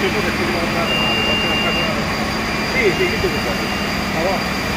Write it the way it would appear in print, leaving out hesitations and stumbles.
sceso perché devo andare male, qualche altra cosa. Sì, sì, che devo fare? Ma va.